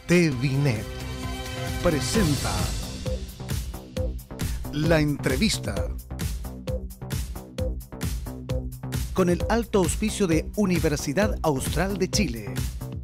TVNet presenta la entrevista con el alto auspicio de Universidad Austral de Chile.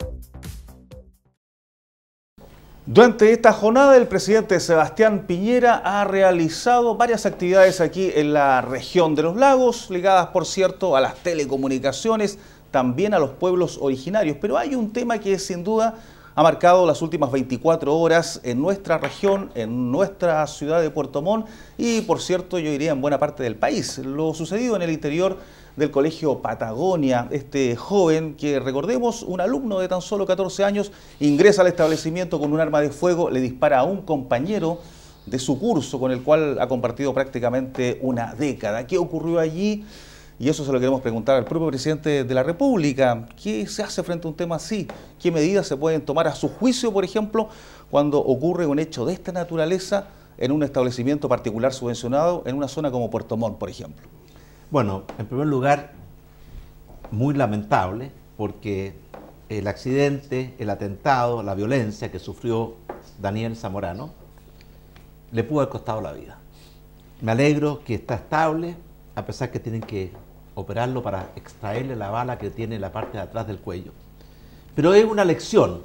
Durante esta jornada, el presidente Sebastián Piñera ha realizado varias actividades aquí en la región de los lagos, ligadas, por cierto, a las telecomunicaciones, también a los pueblos originarios. Pero hay un tema que sin duda ha marcado las últimas 24 horas en nuestra región, en nuestra ciudad de Puerto Montt y, por cierto, yo diría en buena parte del país. Lo sucedido en el interior del Colegio Patagonia, este joven que, recordemos, un alumno de tan solo 14 años, ingresa al establecimiento con un arma de fuego, le dispara a un compañero de su curso con el cual ha compartido prácticamente una década. ¿Qué ocurrió allí? Y eso se lo queremos preguntar al propio presidente de la República. ¿Qué se hace frente a un tema así? ¿Qué medidas se pueden tomar a su juicio, por ejemplo, cuando ocurre un hecho de esta naturaleza en un establecimiento particular subvencionado en una zona como Puerto Montt, por ejemplo? Bueno, en primer lugar, muy lamentable, porque el accidente, el atentado, la violencia que sufrió Daniel Zamorano le pudo haber costado la vida. Me alegro que está estable, a pesar que tienen que operarlo para extraerle la bala que tiene en la parte de atrás del cuello. Pero es una lección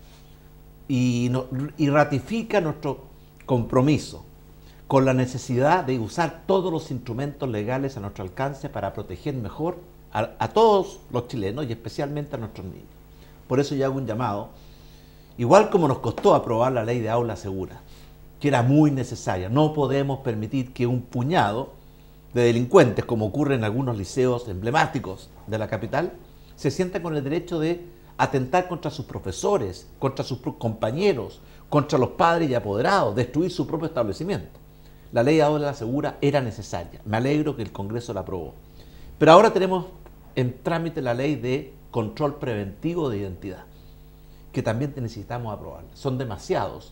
y ratifica nuestro compromiso con la necesidad de usar todos los instrumentos legales a nuestro alcance para proteger mejor a todos los chilenos y especialmente a nuestros niños. Por eso yo hago un llamado, igual como nos costó aprobar la ley de aula segura, que era muy necesaria. No podemos permitir que un puñado de delincuentes, como ocurre en algunos liceos emblemáticos de la capital, se sientan con el derecho de atentar contra sus profesores, contra sus compañeros, contra los padres y apoderados, destruir su propio establecimiento. La ley de aula segura era necesaria. Me alegro que el Congreso la aprobó. Pero ahora tenemos en trámite la ley de control preventivo de identidad, que también necesitamos aprobar. Son demasiados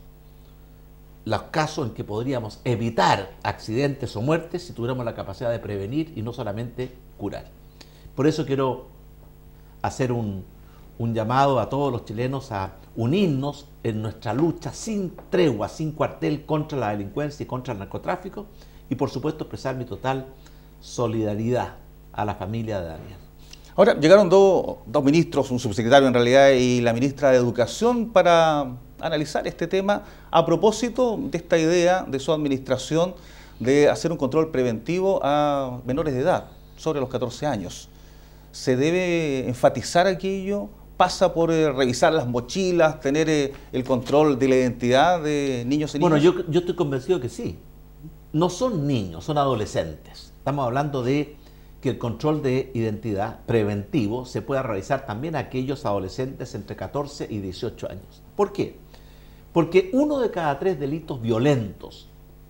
los casos en que podríamos evitar accidentes o muertes si tuviéramos la capacidad de prevenir y no solamente curar. Por eso quiero hacer un llamado a todos los chilenos a unirnos en nuestra lucha sin tregua, sin cuartel contra la delincuencia y contra el narcotráfico y por supuesto expresar mi total solidaridad a la familia de Daniel. Ahora, llegaron dos ministros, un subsecretario en realidad y la ministra de Educación para analizar este tema a propósito de esta idea de su administración de hacer un control preventivo a menores de edad, sobre los 14 años. ¿Se debe enfatizar aquello? ¿Pasa por revisar las mochilas, tener el control de la identidad de niños y niñas? Bueno, yo estoy convencido que sí. No son niños, son adolescentes. Estamos hablando de que el control de identidad preventivo se pueda realizar también a aquellos adolescentes entre 14 y 18 años. ¿Por qué? Porque 1 de cada 3 delitos violentos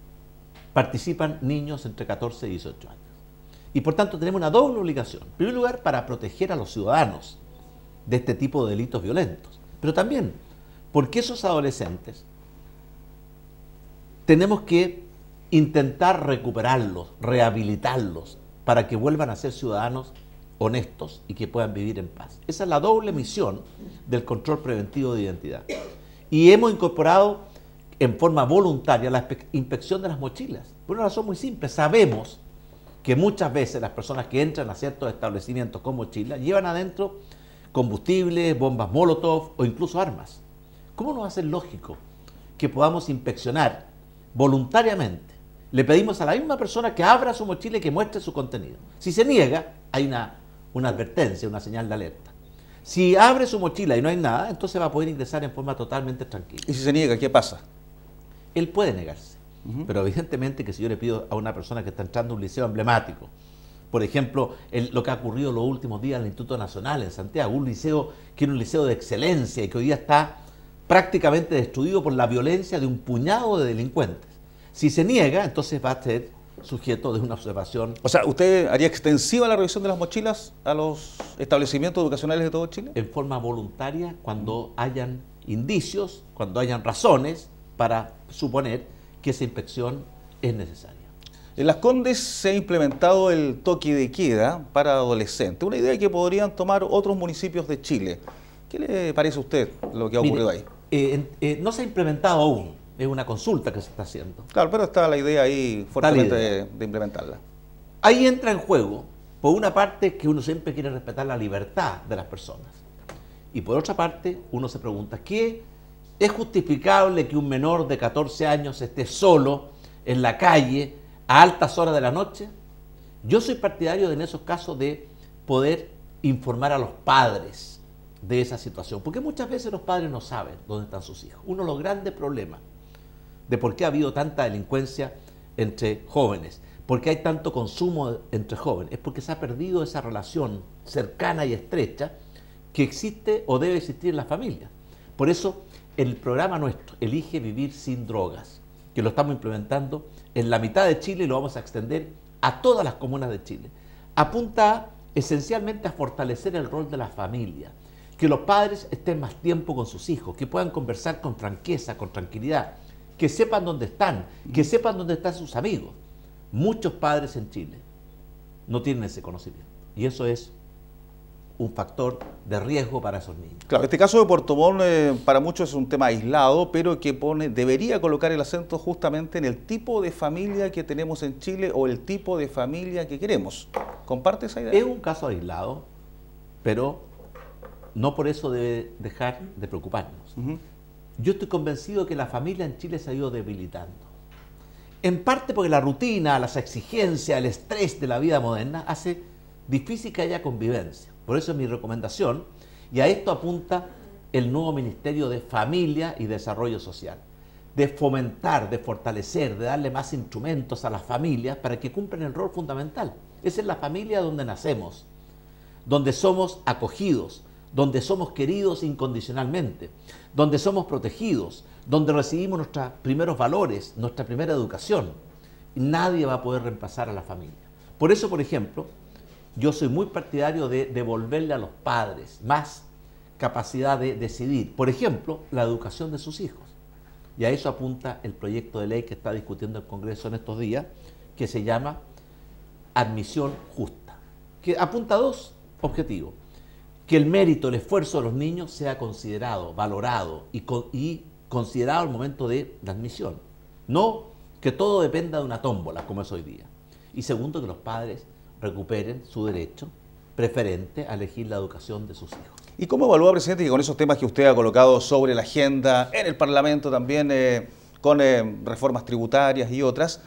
participan niños entre 14 y 18 años. Y por tanto tenemos una doble obligación. En primer lugar, para proteger a los ciudadanos de este tipo de delitos violentos. Pero también porque esos adolescentes tenemos que intentar recuperarlos, rehabilitarlos, para que vuelvan a ser ciudadanos honestos y que puedan vivir en paz. Esa es la doble misión del control preventivo de identidad. Y hemos incorporado en forma voluntaria la inspección de las mochilas. Por una razón muy simple, sabemos que muchas veces las personas que entran a ciertos establecimientos con mochilas llevan adentro combustible, bombas Molotov o incluso armas. ¿Cómo no va a ser lógico que podamos inspeccionar voluntariamente? Le pedimos a la misma persona que abra su mochila y que muestre su contenido. Si se niega, hay una advertencia, una señal de alerta. Si abre su mochila y no hay nada, entonces va a poder ingresar en forma totalmente tranquila. ¿Y si se niega, qué pasa? Él puede negarse, pero evidentemente que si yo le pido a una persona que está entrando a un liceo emblemático, por ejemplo, lo que ha ocurrido los últimos días en el Instituto Nacional en Santiago, un liceo que era un liceo de excelencia y que hoy día está prácticamente destruido por la violencia de un puñado de delincuentes. Si se niega, entonces va a ser sujeto de una observación. O sea, ¿usted haría extensiva la revisión de las mochilas a los establecimientos educacionales de todo Chile? En forma voluntaria, cuando hayan indicios, cuando hayan razones para suponer que esa inspección es necesaria. En Las Condes se ha implementado el toque de queda para adolescentes, una idea que podrían tomar otros municipios de Chile. ¿Qué le parece a usted lo que ha ocurrido ahí? no se ha implementado aún, es una consulta que se está haciendo. Claro, pero está la idea ahí fuertemente de implementarla. Ahí entra en juego, por una parte, que uno siempre quiere respetar la libertad de las personas. Y por otra parte, uno se pregunta, ¿qué es justificable que un menor de 14 años esté solo en la calle a altas horas de la noche? Yo soy partidario en esos casos de poder informar a los padres de esa situación, porque muchas veces los padres no saben dónde están sus hijos. Uno de los grandes problemas de por qué ha habido tanta delincuencia entre jóvenes, por qué hay tanto consumo entre jóvenes, es porque se ha perdido esa relación cercana y estrecha que existe o debe existir en las familias. Por eso el programa nuestro, Elige Vivir Sin Drogas, que lo estamos implementando en la mitad de Chile y lo vamos a extender a todas las comunas de Chile, apunta esencialmente a fortalecer el rol de la familia, que los padres estén más tiempo con sus hijos, que puedan conversar con franqueza, con tranquilidad, que sepan dónde están, que sepan dónde están sus amigos. Muchos padres en Chile no tienen ese conocimiento y eso es un factor de riesgo para esos niños. Claro, este caso de Puerto Montt para muchos es un tema aislado, pero que debería colocar el acento justamente en el tipo de familia que tenemos en Chile o el tipo de familia que queremos. ¿Comparte esa idea? Es un caso aislado, pero no por eso debe dejar de preocuparnos. Yo estoy convencido que la familia en Chile se ha ido debilitando. En parte porque la rutina, las exigencias, el estrés de la vida moderna hace difícil que haya convivencia. Por eso es mi recomendación, y a esto apunta el nuevo Ministerio de Familia y Desarrollo Social, de fomentar, de fortalecer, de darle más instrumentos a las familias para que cumplan el rol fundamental. Esa es la familia donde nacemos, donde somos acogidos, donde somos queridos incondicionalmente, donde somos protegidos, donde recibimos nuestros primeros valores, nuestra primera educación. Nadie va a poder reemplazar a la familia. Por eso, por ejemplo, yo soy muy partidario de devolverle a los padres más capacidad de decidir. Por ejemplo, la educación de sus hijos. Y a eso apunta el proyecto de ley que está discutiendo el Congreso en estos días, que se llama Admisión Justa, que apunta a dos objetivos. Que el mérito, el esfuerzo de los niños sea considerado, valorado y considerado al momento de la admisión. No que todo dependa de una tómbola, como es hoy día. Y segundo, que los padres recuperen su derecho preferente a elegir la educación de sus hijos. ¿Y cómo evalúa, presidente, que con esos temas que usted ha colocado sobre la agenda en el Parlamento también, con reformas tributarias y otras,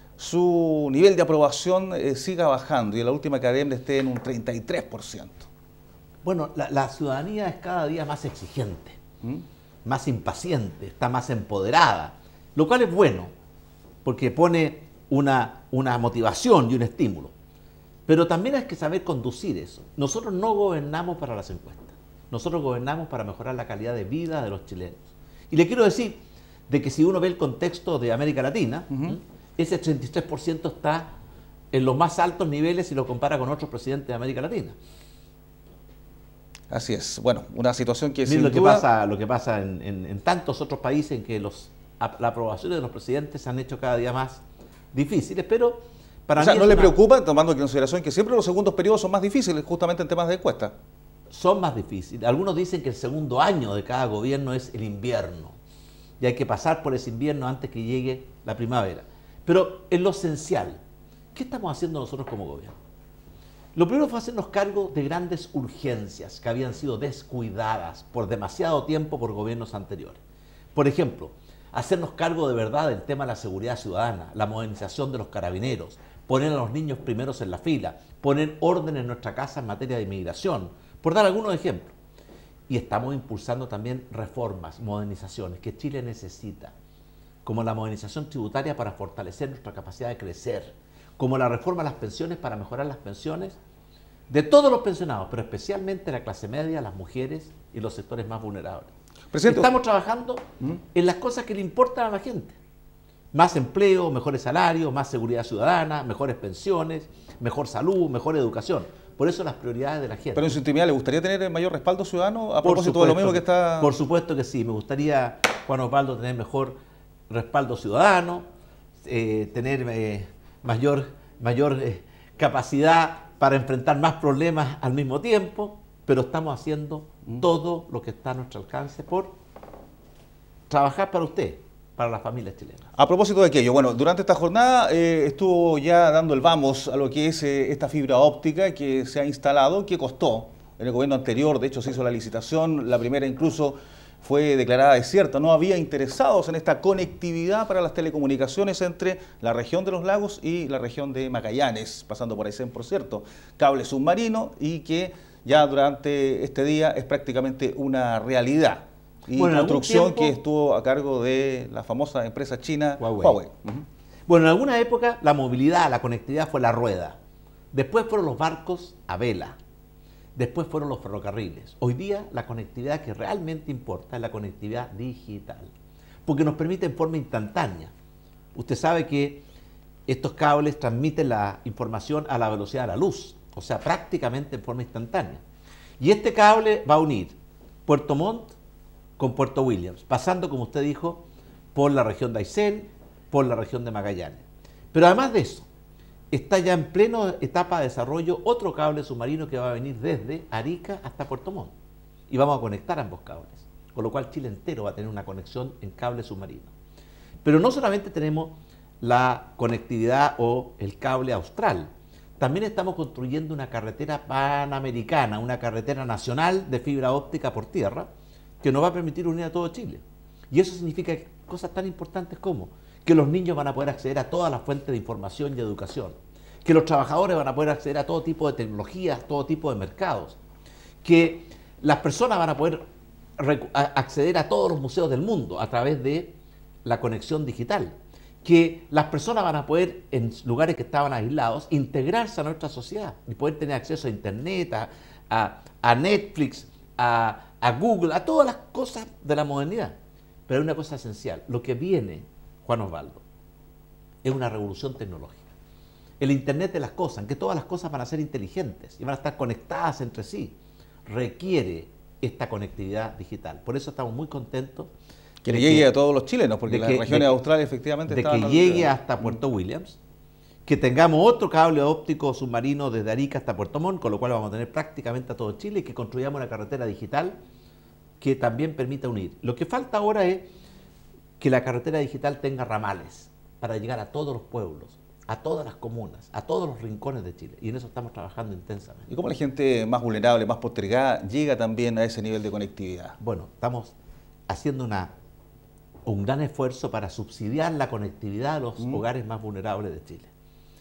su nivel de aprobación siga bajando y en la última academia esté en un 33%? Bueno, la ciudadanía es cada día más exigente, más impaciente, está más empoderada, lo cual es bueno, porque pone una motivación y un estímulo. Pero también hay que saber conducir eso. Nosotros no gobernamos para las encuestas, nosotros gobernamos para mejorar la calidad de vida de los chilenos. Y le quiero decir de que si uno ve el contexto de América Latina, ese 33% está en los más altos niveles si lo compara con otros presidentes de América Latina. Así es. Bueno, una situación que sin duda... Lo que pasa en tantos otros países en que la aprobación de los presidentes se han hecho cada día más difíciles, pero para mí... ¿No le preocupa, tomando en consideración que siempre los segundos periodos son más difíciles justamente en temas de encuesta? Son más difíciles. Algunos dicen que el segundo año de cada gobierno es el invierno y hay que pasar por ese invierno antes que llegue la primavera. Pero en lo esencial, ¿qué estamos haciendo nosotros como gobierno? Lo primero fue hacernos cargo de grandes urgencias que habían sido descuidadas por demasiado tiempo por gobiernos anteriores. Por ejemplo, hacernos cargo de verdad del tema de la seguridad ciudadana, la modernización de los carabineros, poner a los niños primeros en la fila, poner orden en nuestra casa en materia de inmigración, por dar algunos ejemplos. Y estamos impulsando también reformas, modernizaciones que Chile necesita, como la modernización tributaria para fortalecer nuestra capacidad de crecer, como la reforma de las pensiones para mejorar las pensiones de todos los pensionados, pero especialmente la clase media, las mujeres y los sectores más vulnerables. Presidente, estamos trabajando en las cosas que le importan a la gente. Más empleo, mejores salarios, más seguridad ciudadana, mejores pensiones, mejor salud, mejor educación. Por eso las prioridades de la gente. Pero en su intimidad, ¿le gustaría tener mayor respaldo ciudadano a propósito de lo mismo que está...? Por supuesto que sí. Me gustaría, Juan Osvaldo, tener mejor respaldo ciudadano, tener mayor capacidad para enfrentar más problemas al mismo tiempo, pero estamos haciendo todo lo que está a nuestro alcance por trabajar para usted, para las familias chilenas. A propósito de aquello, bueno, durante esta jornada estuvo ya dando el vamos a lo que es esta fibra óptica que se ha instalado, que costó en el gobierno anterior. De hecho, se hizo la licitación, la primera incluso fue declarada desierta. No había interesados en esta conectividad para las telecomunicaciones entre la región de los lagos y la región de Magallanes, pasando por Aysén, por cierto, cable submarino, y que ya durante este día es prácticamente una realidad. Y bueno, construcción que estuvo a cargo de la famosa empresa china Huawei. Bueno, en alguna época la movilidad, la conectividad fue la rueda. Después fueron los barcos a vela. Después fueron los ferrocarriles. Hoy día la conectividad que realmente importa es la conectividad digital, porque nos permite en forma instantánea. Usted sabe que estos cables transmiten la información a la velocidad de la luz, o sea, prácticamente en forma instantánea. Y este cable va a unir Puerto Montt con Puerto Williams, pasando, como usted dijo, por la región de Aysén, por la región de Magallanes. Pero además de eso, está ya en plena etapa de desarrollo otro cable submarino que va a venir desde Arica hasta Puerto Montt. Y vamos a conectar ambos cables, con lo cual Chile entero va a tener una conexión en cable submarino. Pero no solamente tenemos la conectividad o el cable austral, también estamos construyendo una carretera panamericana, una carretera nacional de fibra óptica por tierra, que nos va a permitir unir a todo Chile. Y eso significa cosas tan importantes como que los niños van a poder acceder a todas las fuentes de información y educación, que los trabajadores van a poder acceder a todo tipo de tecnologías, todo tipo de mercados, que las personas van a poder acceder a todos los museos del mundo a través de la conexión digital, que las personas van a poder, en lugares que estaban aislados, integrarse a nuestra sociedad y poder tener acceso a Internet, a Netflix, a Google, a todas las cosas de la modernidad. Pero hay una cosa esencial, lo que viene, Juan Osvaldo, es una revolución tecnológica. El Internet de las cosas, en que todas las cosas van a ser inteligentes y van a estar conectadas entre sí, requiere esta conectividad digital. Por eso estamos muy contentos. Que le llegue a todos los chilenos, porque las regiones australes efectivamente estaban... De que llegue hasta Puerto Williams, que tengamos otro cable óptico submarino desde Arica hasta Puerto Montt, con lo cual vamos a tener prácticamente a todo Chile, y que construyamos una carretera digital que también permita unir. Lo que falta ahora es que la carretera digital tenga ramales para llegar a todos los pueblos, a todas las comunas, a todos los rincones de Chile, y en eso estamos trabajando intensamente. ¿Y cómo la gente más vulnerable, más postergada, llega también a ese nivel de conectividad? Bueno, estamos haciendo un gran esfuerzo para subsidiar la conectividad de los hogares más vulnerables de Chile.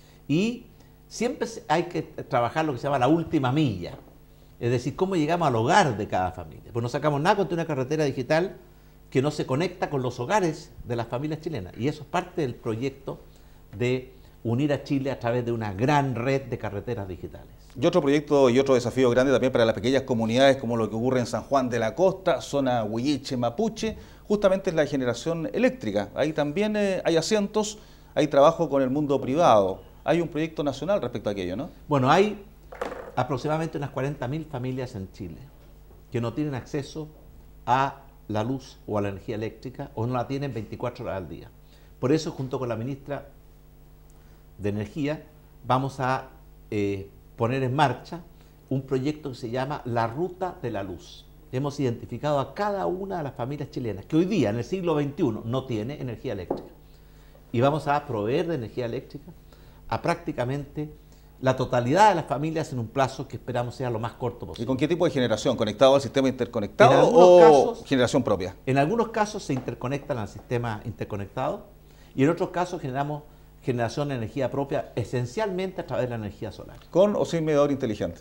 Y siempre hay que trabajar lo que se llama la última milla, es decir, cómo llegamos al hogar de cada familia. Pues no sacamos nada contra una carretera digital que no se conecta con los hogares de las familias chilenas. Y eso es parte del proyecto de unir a Chile a través de una gran red de carreteras digitales. Y otro proyecto y otro desafío grande también para las pequeñas comunidades, como lo que ocurre en San Juan de la Costa, zona Huilliche, Mapuche, justamente es la generación eléctrica. Ahí también hay asientos, hay trabajo con el mundo privado. Hay un proyecto nacional respecto a aquello, ¿no? Bueno, hay aproximadamente unas 40.000 familias en Chile que no tienen acceso a la luz o a la energía eléctrica, o no la tienen 24 horas al día. Por eso, junto con la ministra de Energía, vamos a poner en marcha un proyecto que se llama La Ruta de la Luz. Hemos identificado a cada una de las familias chilenas que hoy día, en el siglo XXI, no tiene energía eléctrica. Y vamos a proveer de energía eléctrica a prácticamente la totalidad de las familias en un plazo que esperamos sea lo más corto posible. ¿Y con qué tipo de generación? ¿Conectado al sistema interconectado o generación propia? En algunos casos se interconectan al sistema interconectado y en otros casos generamos generación de energía propia esencialmente a través de la energía solar. ¿Con o sin medidor inteligente?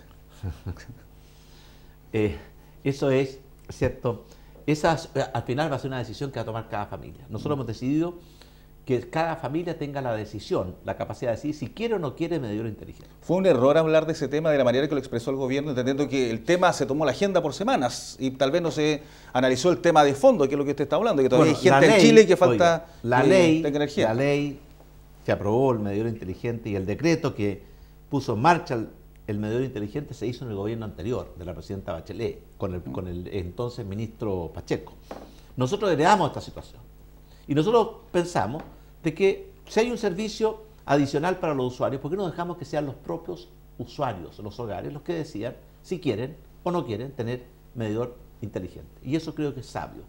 Eso es, ¿cierto? Al final va a ser una decisión que va a tomar cada familia. Nosotros hemos decidido que cada familia tenga la decisión, la capacidad de decir si quiere o no quiere medidor inteligente. ¿Fue un error hablar de ese tema de la manera que lo expresó el gobierno, entendiendo que el tema se tomó la agenda por semanas y tal vez no se analizó el tema de fondo, que es lo que usted está hablando, que todavía hay gente en Chile que falta tenga energía? La ley que aprobó el medidor inteligente y el decreto que puso en marcha el medidor inteligente se hizo en el gobierno anterior de la presidenta Bachelet, con el entonces ministro Pacheco. Nosotros heredamos esta situación y nosotros pensamos de que si hay un servicio adicional para los usuarios, ¿por qué no dejamos que sean los propios usuarios, los hogares, los que decidan si quieren o no quieren tener medidor inteligente? Y eso creo que es sabio.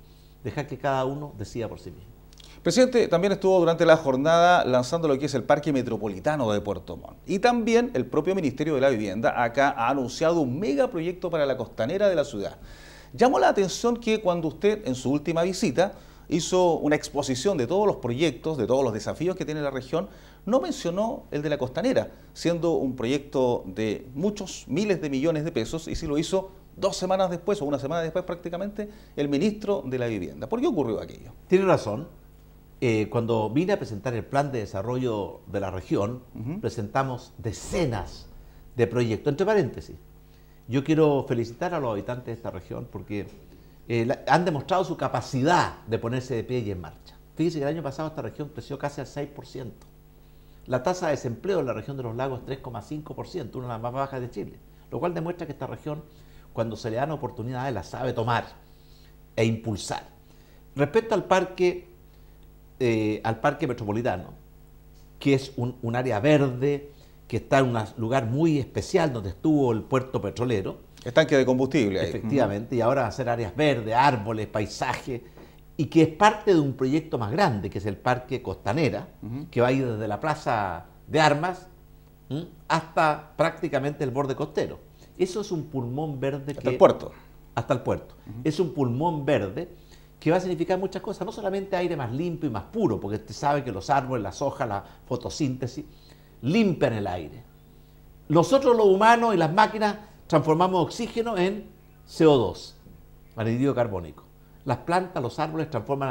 dejar que cada uno decida por sí mismo. Presidente, también estuvo durante la jornada lanzando lo que es el Parque Metropolitano de Puerto Montt. Y también el propio Ministerio de la Vivienda acá ha anunciado un megaproyecto para la costanera de la ciudad. Llamó la atención que cuando usted en su última visita hizo una exposición de todos los proyectos, de todos los desafíos que tiene la región, no mencionó el de la costanera, siendo un proyecto de muchos miles de millones de pesos, y sí lo hizo 2 semanas después, o 1 semana después prácticamente, el ministro de la Vivienda. ¿Por qué ocurrió aquello? Tiene razón. Cuando vine a presentar el plan de desarrollo de la región, presentamos decenas de proyectos. Entre paréntesis, yo quiero felicitar a los habitantes de esta región porque han demostrado su capacidad de ponerse de pie y en marcha. Fíjense que el año pasado esta región creció casi al 6%. La tasa de desempleo en la región de los lagos es 3,5%, una de las más bajas de Chile, lo cual demuestra que esta región, cuando se le dan oportunidades, las sabe tomar e impulsar. Respecto al parque metropolitano, que es un área verde, que está en un lugar muy especial donde estuvo el puerto petrolero. Estanque de combustible ahí. Efectivamente, y ahora va a ser áreas verdes, árboles, paisaje, y que es parte de un proyecto más grande, que es el Parque Costanera, que va a ir desde la Plaza de Armas hasta prácticamente el borde costero. Eso es un pulmón verde hasta el puerto. Hasta el puerto. Es un pulmón verde que va a significar muchas cosas, no solamente aire más limpio y más puro, porque usted sabe que los árboles, las hojas, la fotosíntesis, limpian el aire. Nosotros los humanos y las máquinas transformamos oxígeno en CO2, anhídrido carbónico. Las plantas, los árboles transforman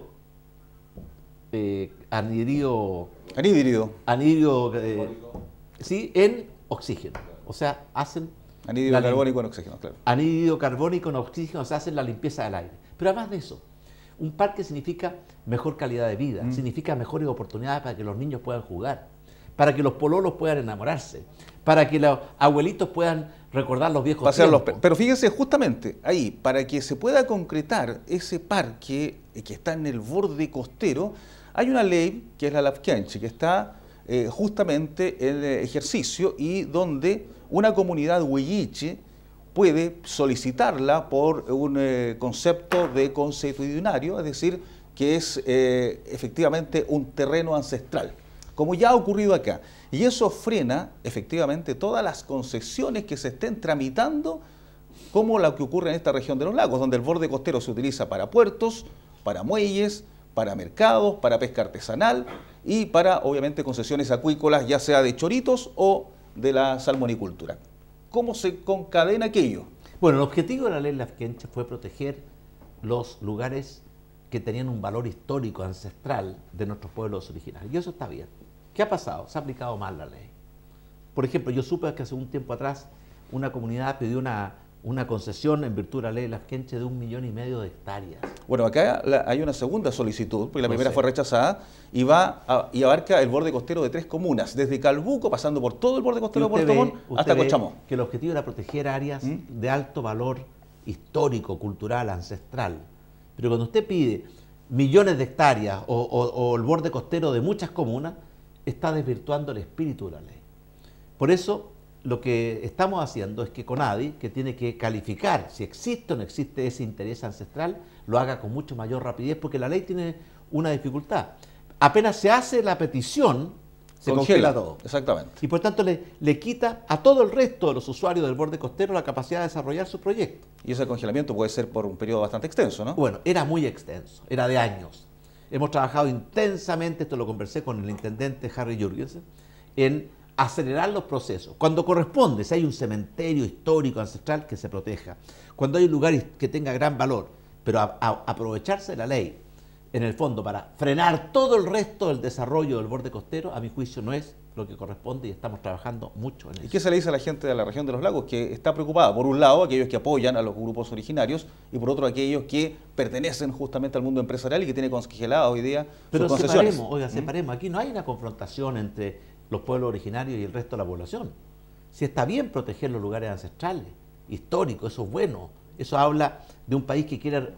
anhídrido en oxígeno. O sea, hacen anhídrido carbónico en oxígeno, claro. Anhídrido carbónico en oxígeno, se hacen la limpieza del aire. Pero además de eso, un parque significa mejor calidad de vida, significa mejores oportunidades para que los niños puedan jugar, para que los pololos puedan enamorarse, para que los abuelitos puedan recordar los viejos tiempos. Pero fíjense, justamente ahí, para que se pueda concretar ese parque que está en el borde costero, hay una ley que es la Lafkenche, que está justamente en ejercicio y donde una comunidad huilliche puede solicitarla por un concepto de consuetudinario, es decir, que es efectivamente un terreno ancestral, como ya ha ocurrido acá. Y eso frena efectivamente todas las concesiones que se estén tramitando, como la que ocurre en esta región de los lagos, donde el borde costero se utiliza para puertos, para muelles, para mercados, para pesca artesanal y para, obviamente, concesiones acuícolas, ya sea de choritos o de la salmonicultura. ¿Cómo se concadena aquello? Bueno, el objetivo de la ley Lafkenche fue proteger los lugares que tenían un valor histórico, ancestral de nuestros pueblos originarios. Y eso está bien. ¿Qué ha pasado? Se ha aplicado mal la ley. Por ejemplo, yo supe que hace un tiempo atrás una comunidad pidió una concesión en virtud de la ley Lafkenche de 1,5 millones de hectáreas. Bueno, acá hay una segunda solicitud, porque la primera fue rechazada, y abarca el borde costero de 3 comunas, desde Calbuco, pasando por todo el borde costero de Puerto Montt, hasta Cochamó. Que el objetivo era proteger áreas de alto valor histórico, cultural, ancestral. Pero cuando usted pide millones de hectáreas o el borde costero de muchas comunas, está desvirtuando el espíritu de la ley. Por eso, lo que estamos haciendo es que CONADI, que tiene que calificar si existe o no existe ese interés ancestral, lo haga con mucho mayor rapidez, porque la ley tiene una dificultad. Apenas se hace la petición, se congela todo. Exactamente. Y por tanto le quita a todo el resto de los usuarios del borde costero la capacidad de desarrollar su proyecto. Y ese congelamiento puede ser por un periodo bastante extenso, ¿no? Bueno, era muy extenso, era de años. Hemos trabajado intensamente, esto lo conversé con el intendente Harry Jurgensen, en acelerar los procesos. Cuando corresponde, si hay un cementerio histórico ancestral, que se proteja. Cuando hay un lugar que tenga gran valor, pero aprovecharse de la ley, en el fondo, para frenar todo el resto del desarrollo del borde costero, a mi juicio no es lo que corresponde y estamos trabajando mucho en eso. ¿Y qué se le dice a la gente de la región de los lagos? Que está preocupada, por un lado, aquellos que apoyan a los grupos originarios y por otro, aquellos que pertenecen justamente al mundo empresarial y que tiene congelada hoy día sus concesiones. Pero separemos, aquí no hay una confrontación entre los pueblos originarios y el resto de la población. Si está bien proteger los lugares ancestrales, históricos, eso es bueno. Eso habla de un país que quiere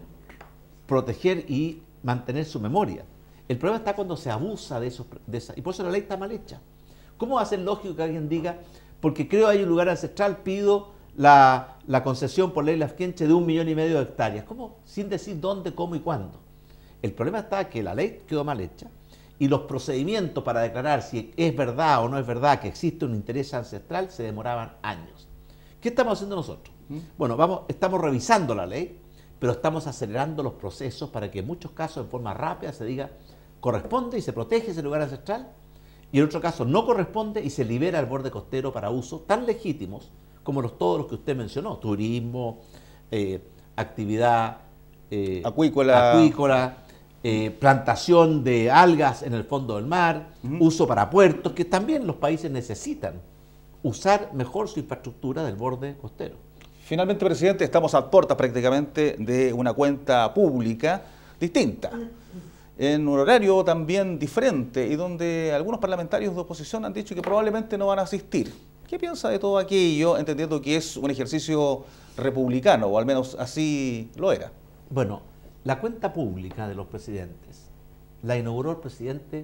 proteger y mantener su memoria. El problema está cuando se abusa de esa, y por eso la ley está mal hecha. ¿Cómo va a ser lógico que alguien diga, porque creo hay un lugar ancestral, pido la concesión por ley Lafkenche de 1,5 millones de hectáreas. ¿Cómo? Sin decir dónde, cómo y cuándo. El problema está que la ley quedó mal hecha y los procedimientos para declarar si es verdad o no es verdad que existe un interés ancestral se demoraban años. ¿Qué estamos haciendo nosotros? Bueno, estamos revisando la ley, pero estamos acelerando los procesos para que en muchos casos en forma rápida se diga corresponde y se protege ese lugar ancestral, y en otro caso no corresponde y se libera el borde costero para usos tan legítimos como todos los que usted mencionó: turismo, actividad acuícola, plantación de algas en el fondo del mar, uso para puertos, que también los países necesitan usar mejor su infraestructura del borde costero. Finalmente, presidente, estamos a puertas prácticamente de una cuenta pública distinta, en un horario también diferente y donde algunos parlamentarios de oposición han dicho que probablemente no van a asistir. ¿Qué piensa de todo aquello, entendiendo que es un ejercicio republicano, o al menos así lo era? Bueno, la cuenta pública de los presidentes la inauguró el presidente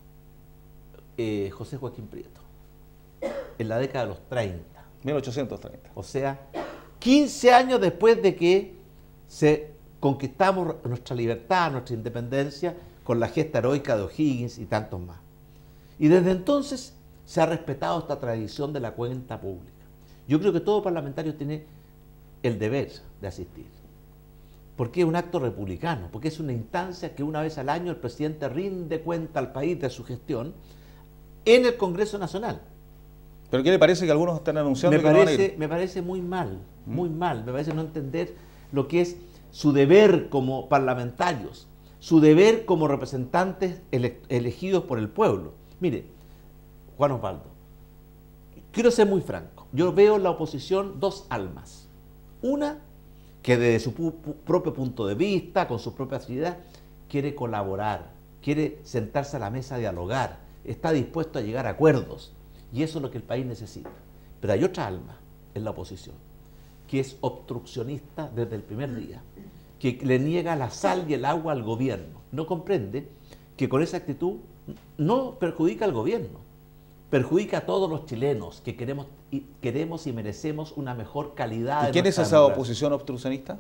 José Joaquín Prieto en la década de los 30. 1830. O sea, 15 años después de que conquistamos nuestra libertad, nuestra independencia, con la gesta heroica de O'Higgins y tantos más. Y desde entonces se ha respetado esta tradición de la cuenta pública. Yo creo que todo parlamentario tiene el deber de asistir, porque es un acto republicano, porque es una instancia que una vez al año el presidente rinde cuenta al país de su gestión en el Congreso Nacional. ¿Pero qué le parece que algunos están anunciando que no van a ir? Me parece muy mal, me parece no entender lo que es su deber como parlamentarios, su deber como representantes elegidos por el pueblo. Mire, Juan Osvaldo, quiero ser muy franco, yo veo en la oposición dos almas. Una que desde su propio punto de vista, con su propia actividad, quiere colaborar, quiere sentarse a la mesa a dialogar, está dispuesto a llegar a acuerdos, y eso es lo que el país necesita. Pero hay otra alma en la oposición, que es obstruccionista desde el primer día, que le niega la sal y el agua al gobierno. No comprende que con esa actitud no perjudica al gobierno, perjudica a todos los chilenos que queremos y merecemos una mejor calidad. ¿Y quién es esa oposición obstruccionista?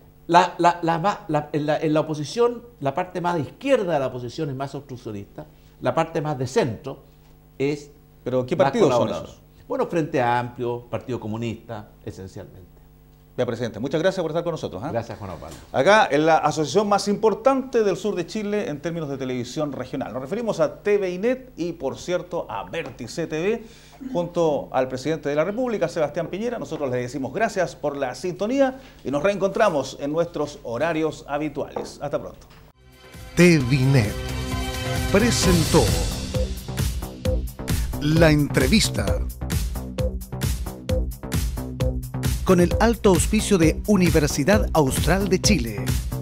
En la oposición, la parte más de izquierda de la oposición es más obstruccionista, la parte más de centro es... ¿Pero qué partidos son esos? Bueno, Frente Amplio, Partido Comunista, esencialmente. Vea, presidente, muchas gracias por estar con nosotros. Gracias, Juan Osvaldo. Acá, en la asociación más importante del sur de Chile en términos de televisión regional. Nos referimos a TViNet y, por cierto, a Vértice TV, junto al presidente de la República, Sebastián Piñera. Nosotros les decimos gracias por la sintonía y nos reencontramos en nuestros horarios habituales. Hasta pronto. TViNet presentó la entrevista con el alto auspicio de Universidad Austral de Chile.